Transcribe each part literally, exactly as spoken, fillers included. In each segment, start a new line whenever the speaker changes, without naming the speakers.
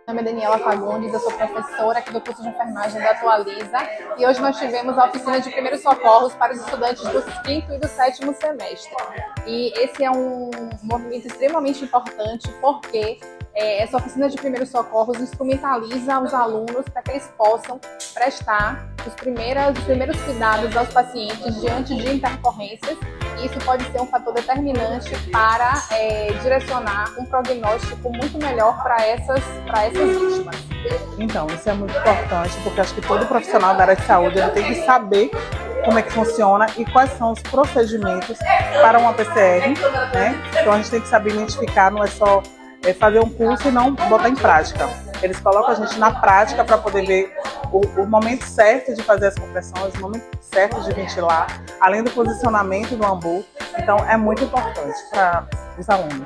Meu nome é Daniela Fagundes, eu sou professora aqui do curso de enfermagem da Atualiza e hoje nós tivemos a oficina de primeiros socorros para os estudantes do quinto e do sétimo semestre. E esse é um movimento extremamente importante porque é, essa oficina de primeiros socorros instrumentaliza os alunos para que eles possam prestar os primeiros, os primeiros cuidados aos pacientes diante de intercorrências. E isso pode ser um fator determinante para é, direcionar um prognóstico muito melhor para essas, para essas vítimas.
Então, isso é muito importante, porque acho que todo profissional da área de saúde ele tem que saber como é que funciona e quais são os procedimentos para uma P C R, né? Então a gente tem que saber identificar, não é só é, fazer um curso e não botar em prática. Eles colocam a gente na prática para poder ver o, o momento certo de fazer as compressões, o momento certo de ventilar, além do posicionamento do ambu. Então é muito importante para os alunos.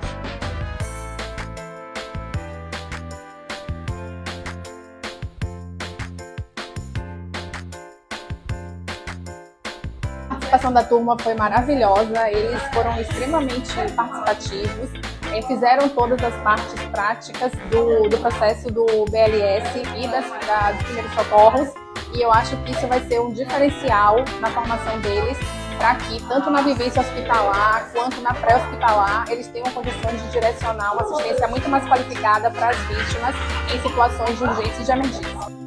A participação da turma foi maravilhosa, eles foram extremamente participativos, fizeram todas as partes práticas do, do processo do B L S e das, da, dos primeiros socorros, e eu acho que isso vai ser um diferencial na formação deles, para que tanto na vivência hospitalar quanto na pré-hospitalar eles tenham condições de direcionar uma assistência muito mais qualificada para as vítimas em situações de urgência e de emergência.